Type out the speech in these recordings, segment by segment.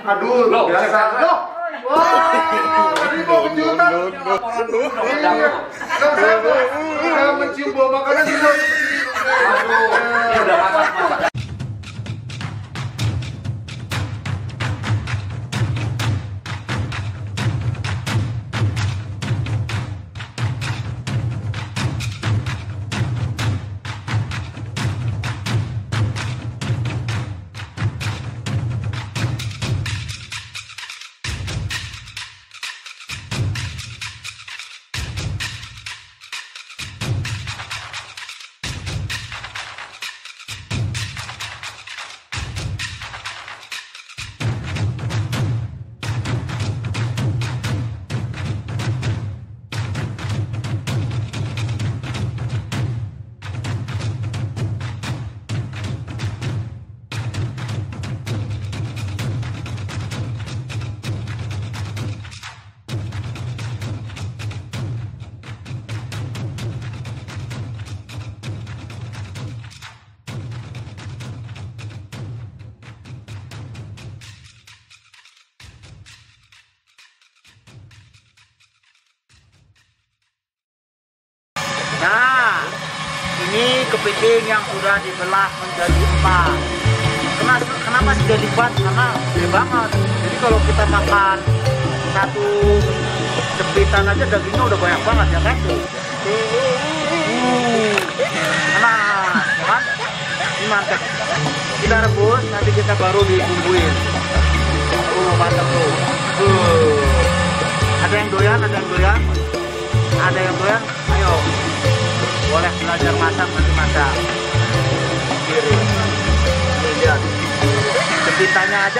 Aduh, biasa. Loh. Wah, ini mau kejutan. Iya. Saya mencium bau makanan di bawah. Aduh, ini udah masak. Nah, ini kepiting yang sudah dibelah menjadi 4. Kenapa sudah dibuat? Karena gede banget. Jadi kalau kita makan satu jepitan aja dagingnya udah banyak banget ya kan? Nah, ya kan? Ini mantap. Kita rebus, nanti kita baru dibumbuin. Mantap tuh. Ada yang doyan, ada yang doyan. Ada yang doyan, ayo. Boleh belajar masak, nanti masak. Kiri. Ini lihat. Jepitannya aja.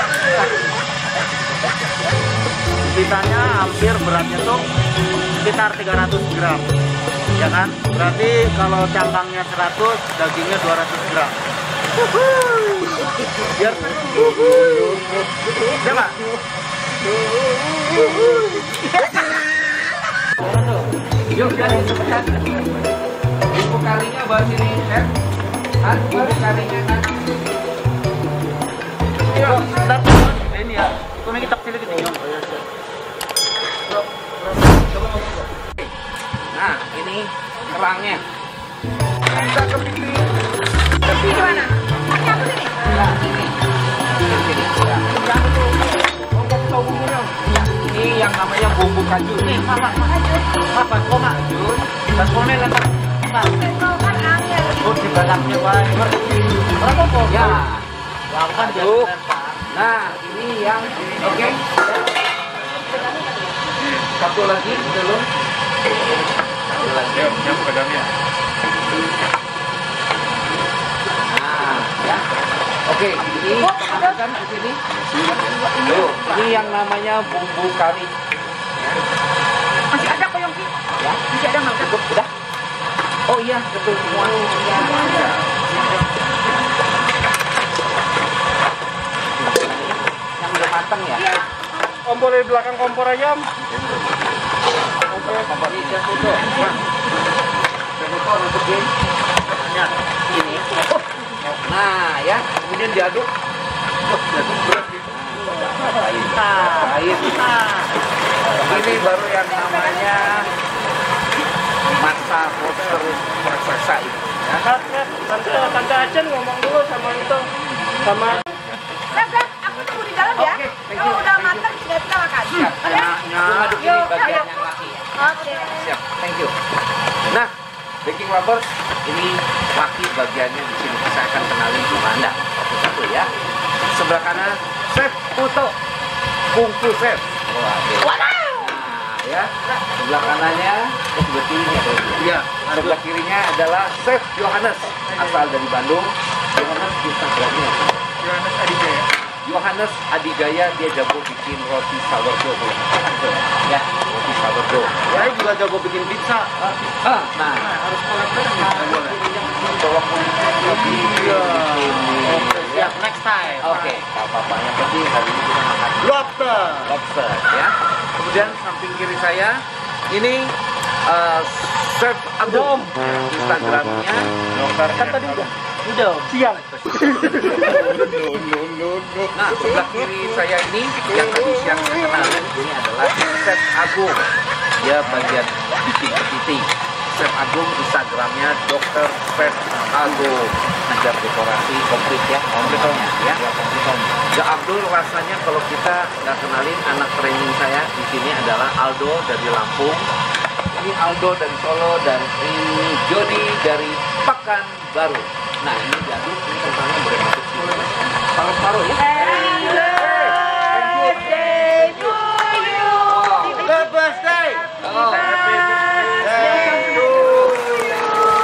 Jepitannya hampir beratnya tuh sekitar 300 gram. Ya kan? Berarti kalau cangkangnya 100, dagingnya 200 gram. Biar ya nggak? Yuk, jadi cepetan. Bumbu karinya bawa sini, Chef. Bumbu karinya kan. Yuk, bentar. Ini ya. Kami kita pilih ke sini. Nah, ini kerangnya. Di mana? Ini aku sini. Nah, ini. Sini. Ini yang namanya bumbu kaju. Nih, apa koma? Dan komen lah. Kau kan angin. Oh, di belakangnya banyak. Berapa kok? Ya. Wah, kan Tuh. biasa. Nah, ini yang oke. Satu lagi belum. Satu lagi. Yang pedangnya. Nah, ya. Oke, ini masukkan ke sini. Tuh, ini yang namanya bumbu kari. Masih ada kok Yongki? Ya, Masih ada nggak? cukup sudah. Oh iya, betul semua. Yang udah matang ya? Iya. Kompor di belakang kompor ayam. Kompor ini saya foto. Saya foto untuk ini. Ya, Ini. Nah, ya, kemudian diaduk. Air. Ini baru yang namanya masak terus raksasa itu. Ya. Tante Acen ngomong dulu sama itu. Sama Beb, aku tunggu di dalam ya. Oke, thank Kalau you, udah thank you. matang sudah kita makan. Siap. Oke? Belum aduk ini Yuk, bagian ayo. yang laki ya. Oke. Siap, thank you. Nah, baking lovers, ini laki bagiannya di sini. Saya akan kenalin sama Anda satu-satu ya. Sebelah kanan, Chef Puto, Kungfu Chef. Waduh. Nah, ya. Sebelah kanannya, sebelah kirinya. iya. Sebelah kirinya adalah Chef Yohanes, asal dari Bandung. Yohanes Instagramnya. Yohanes Adijaya. Yohanes Adigaya, dia jago bikin roti sourdough kalau nggak salah. Ya, roti sourdough. Saya juga jago bikin pizza. Nah, Harus kolaborasi. tolong lebih. Iya. Oke, siap. Next time. Oke, nggak apa-apa. Yang penting hari ini kita makan Lobster. lobster ya. Kemudian samping kiri saya ini Chef Agung. Instagramnya Kan tadi udah. Udah, siang. Nah, sebelah kiri saya ini yang tadi siang saya kenalin, ini adalah Chef Agung. Dia bagian bikin Chef Agung, Instagramnya Dr. Chef Agung. Ngajar dekorasi komplit ya, komplit ya. Ya Abdul, rasanya kalau kita nggak kenalin anak training saya di sini adalah Aldo dari Lampung. Ini Aldo dari Solo dan ini Jody dari Pekanbaru. Nah ini diaduk, ini kentangnya boleh masuk sini. Paruh-paruh ya. Happy birthday. Oh, happy birthday to you.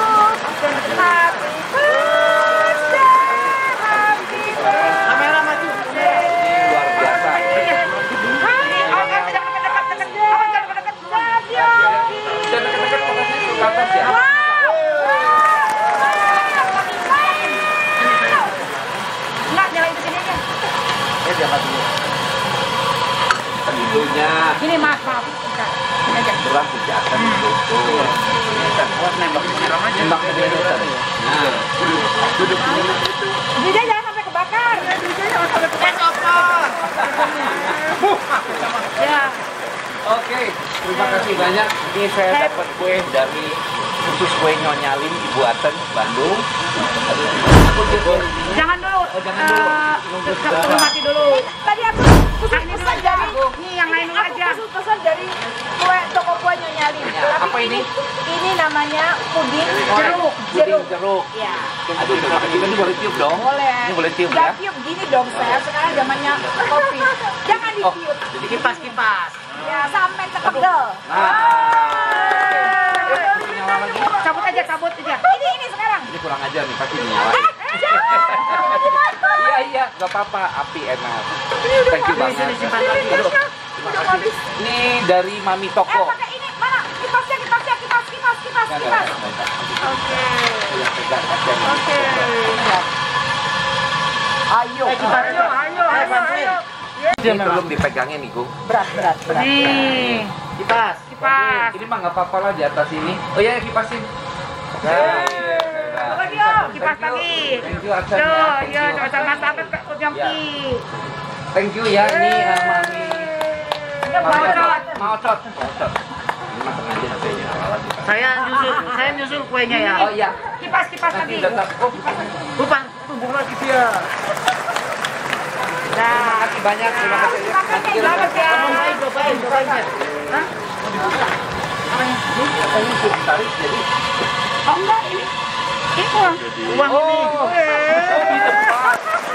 Kamera maju. Ini luar biasa. Dan dekat-dekat lokasinya ke atas ya. Enggak, nyalain ke sini aja. Jangan dulu. Tentunya Ini maaf. Bentar. Ini aja. beras tidak akan ditutup. Nembak siram aja. Nembak ke daerah. Nah, duduk dulu. Dia jangan sampai kebakar. Ya. Oke, terima kasih banyak. Ini saya dapat kue dari khusus kue Nyonyalin Ibu Aten, Bandung. Jangan dulu. Oh, jangan dulu. Tunggu mati dulu. Tadi aku pesan dari nih yang lain aja. Aku pesan dari toko kue Nyonyalin. Apa ini? Ini namanya puding jeruk. Ya. Aduh, ini boleh tiup dong. Boleh. Ini boleh tiup Nggak ya. tiup gini dong saya. Sekarang zamannya kopi. Jangan Oh, ditiup. jadi Kipas. Ya sampai cepegel. nyala lagi. Cabut aja. Ini sekarang. Ini kurang ajar nih, pasti nyala. Iya, nggak apa-apa. Api enak. Thank you banget. Sini simpan lagi. Aduh, terima kasih. Ini dari Mami Toko. Pakai ini mana? Kipasnya. Nggak. Oke. Ya, pegang, pegang. Ayo. Ayo. Ini belum dipegangnya nih, Gung. Berat. Nih. Kipas. Ini mah nggak apa-apa lah di atas ini. Oh iya, kipasin. Nah, Lagi Om, kipas lagi. Thank you, Aksan. Yo, sama sahabat Kak Yongki. Thank you ya, ini Mami. Mau cot. Ini mah sengaja saya Saya nyusul kuenya ya. Oh iya. Kipas Nanti lagi. datang. Oh, Bukan, tumbuk lagi dia. terima kasih banyak. Terima kasih. Nanti kita Cobain. Hah? katanya sudah ditarik jadi. Oh enggak, ini uang. Uang ini. Di tempat.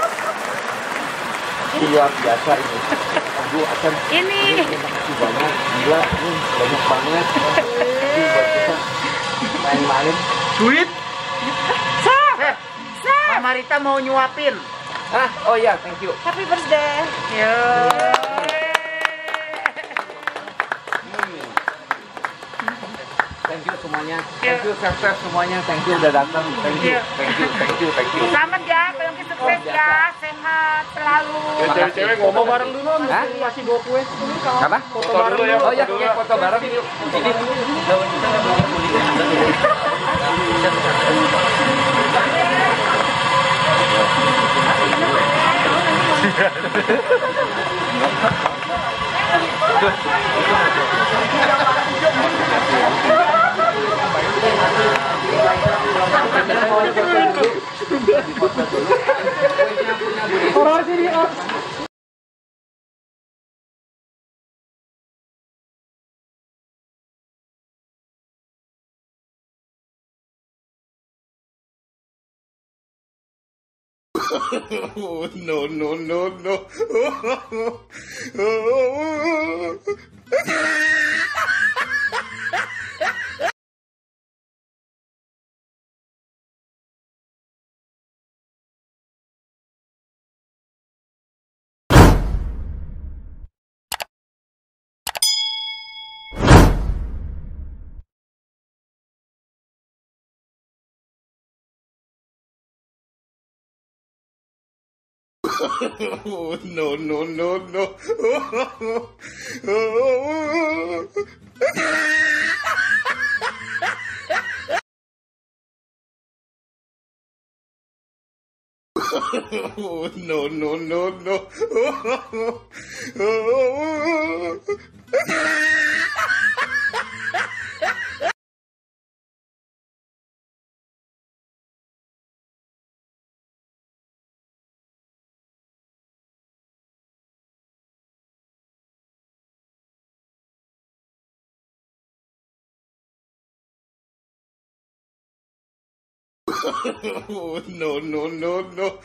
Luar biasa ini. Aduh, akan. Ini. Terima kasih banyak. Gila, ini banyak banget. Ini buat kita main-main. Duit. Sep. Mama Rita mau nyuapin. Oh iya, thank you. Happy birthday. Yo. Thank you semuanya. Thank you chef semuanya. Thank you udah datang. Thank you. Selamat ya, Yongki sukses ya, sehat selalu. Cewek-cewek ngomong bareng dulu. Hah? Masih bawa kue. Apa? Foto dulu ya. Oh iya, foto bareng yuk. Sini. Orang sini. Oh, no. Oh, no. No, no, no, no. No, no, no, no.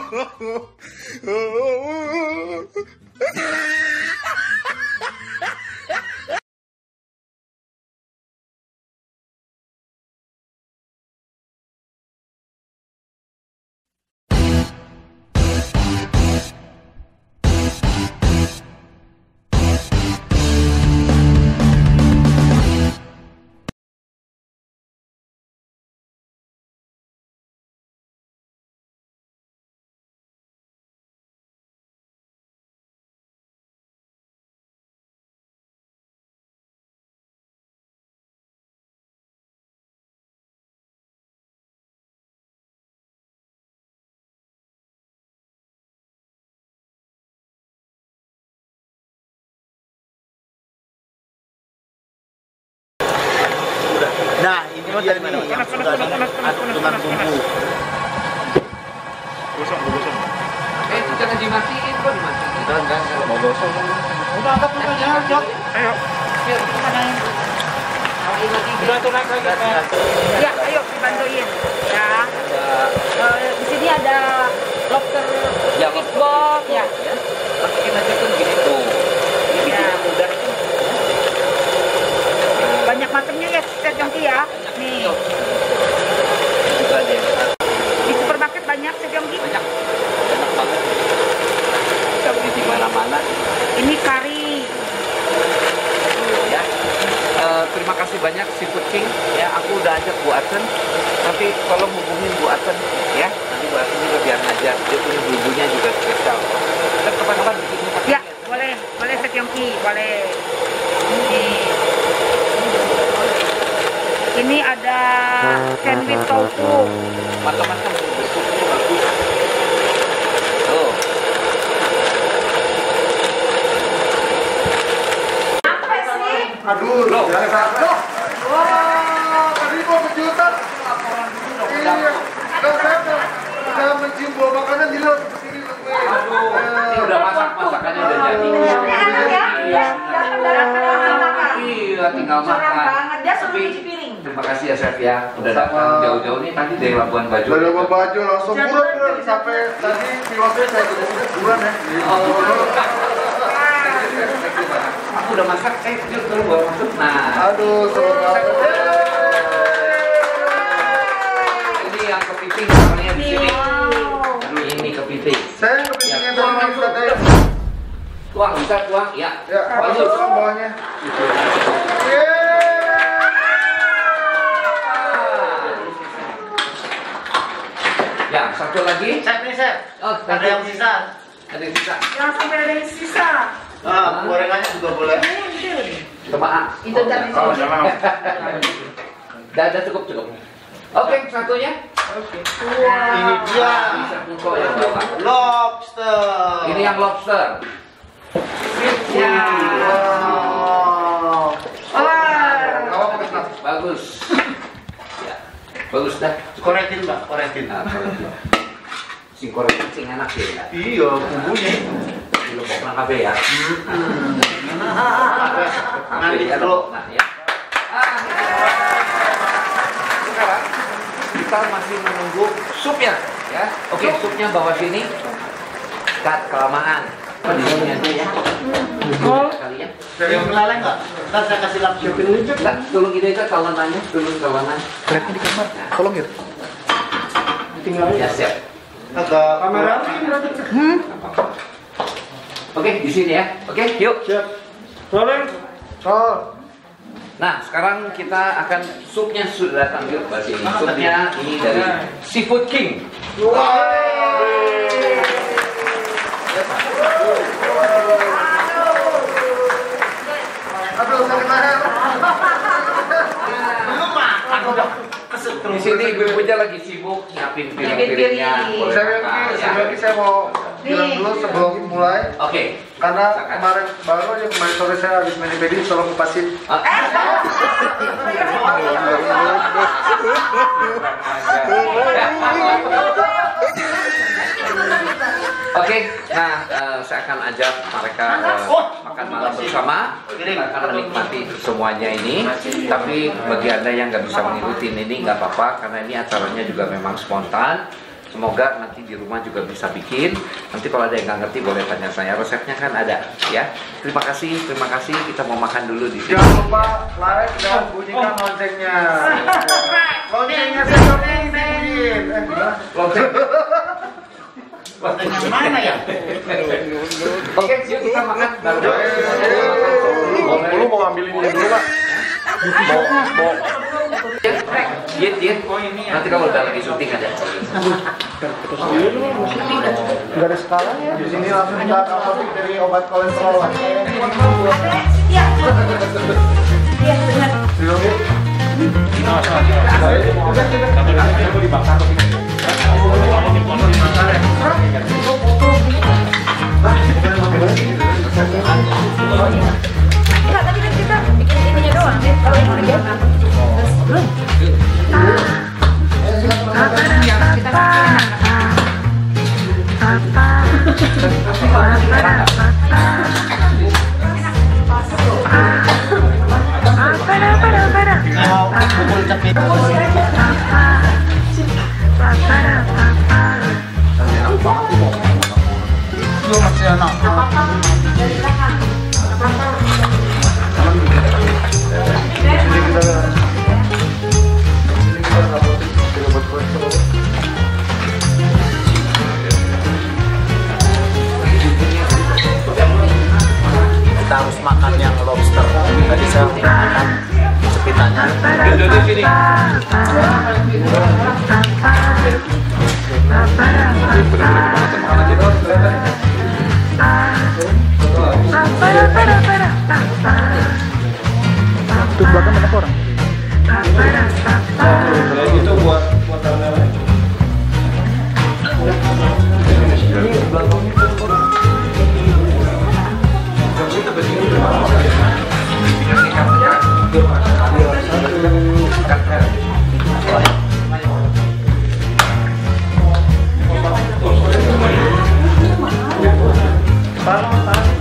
Nah, ini dia nih yang sudah diaduk dengan bumbu. Gosong. Itu jangan dimatiin, kok dimatiin. Enggak. Mau gosong. Udah angkat lukanya, Jok. Ayo. Yuk, kalian lagi. Udah tuh naik lagi. Ya, ayo dibantuin. Ya. Di sini ada lobster Ya, fishball, ya. masukin aja tuh gini tuh. Ini bikinnya mudah. Banyak macamnya ya, Chef Yongki ya. Nih, Juga ada yang di supermarket banyak Chef Yongki. banyak banget. Bisa beli di mana-mana. Ini kari. Ya. Terima kasih banyak Seafood King. Ya, aku udah ajak Bu Aten. Nanti tolong hubungin Bu Aten ya. Nanti Bu Aten juga biar ngajar. Dia punya bumbunya juga spesial. Dan kapan-kapan bikinnya pakai. Ya, boleh Chef Yongki, boleh. Ini ada sandwich tofu. Macam-macam bentuknya bagus. Tuh. Apa sih? Aduh, biasa. Wah, tadi mau kejutan. Iya. Loh, saya udah mencium bau makanan di luar seperti ini. Aduh, ini udah masakannya udah jadi. Enak ya? Iya. Iya, Iya, tinggal makan. banget. Dia suruh Tapi, cuci piring. terima kasih ya Chef ya, udah datang jauh-jauh nih tadi dari Labuan Bajo. Dari Labuan Bajo langsung buruan sampai tadi pilotnya saya jadi buruan ya. Aku udah masak, yuk dulu bawa masuk. Nah, Aduh, seru banget. ini yang kepiting namanya di sini. Aduh, ini kepiting. Saya kepentingan sama Ustaz ya. Tuang, bisa tuang? Ya. Ya, Bagus. bagus bawahnya. Ya, satu lagi. Chef nih, Chef. Oh, Ada yang sisa. Ada yang bisa. Yang sampai ada yang sisa. Ah, gorengannya juga boleh. Coba. Itu jangan Oh, disini. jangan. Udah cukup. Oke, satunya. Ini dia. Bisa buka yang bawah. Lobster. Ini yang lobster. Ya. Wow. Bagus. Ya. Bagus dah. Korekin, Mbak, korekin. Nah, sing korek sing enak ya. Iya, bumbunya. Di lubuk nang kabeh ya. Nanti dulu. Nah, ya. Sekarang kita masih menunggu supnya ya. Oke, supnya bawa sini. Kat kelamaan. Apa di sini aja ya? Kali ya. Yang meleleh nggak? Ntar saya kasih langsung. Enggak, tolong ide ke kawanannya, tolong kawanan. Trapnya di kamar. Tolong ya. Tinggal Ya, siap. agak kamera. Oke, di sini ya. Oke, yuk. Siap. Rolling. Oh, Nah, sekarang kita akan supnya sudah datang yuk bahas ini. Supnya ini dari Seafood King. aduh sakit leher. Belum makan udah kesel Di terus. sini ibu-ibunya lagi sibuk nyiapin piring-piringnya. Boleh Saya makan. sebelumnya saya mau bilang dulu sebelum mulai. Oke. Karena kemarin sore saya habis main pedi, tolong kupasin. Oke, nah saya akan ajak mereka makan malam bersama. Kita akan menikmati semuanya ini. Tapi bagi Anda yang nggak bisa mengikuti ini nggak apa-apa, karena ini acaranya juga memang spontan. Semoga nanti di rumah juga bisa bikin. Nanti kalau ada yang nggak ngerti boleh tanya saya. Resepnya kan ada, ya. Terima kasih. Kita mau makan dulu di sini. Jangan lupa like dan bunyikan loncengnya. Loncengnya saya bunyiin. Lonceng. Yang mana ya? Oke, yuk kita makan. Lu mau ambilin ini dulu, Pak? Mau. Diet. Nanti kalau udah lagi syuting ada. Nggak ada skalanya. Di sini langsung kita apotek dari obat kolesterol. Iya. Iya benar. Enggak, tapi kan kita bikin ininya doang deh. Kalau ini udah jadi. Belum. Masih enak. Kita harus makan yang lobster. Tadi saya makan cepitannya. Di sini. Itu belakang banyak orang. Itu buat Taruh.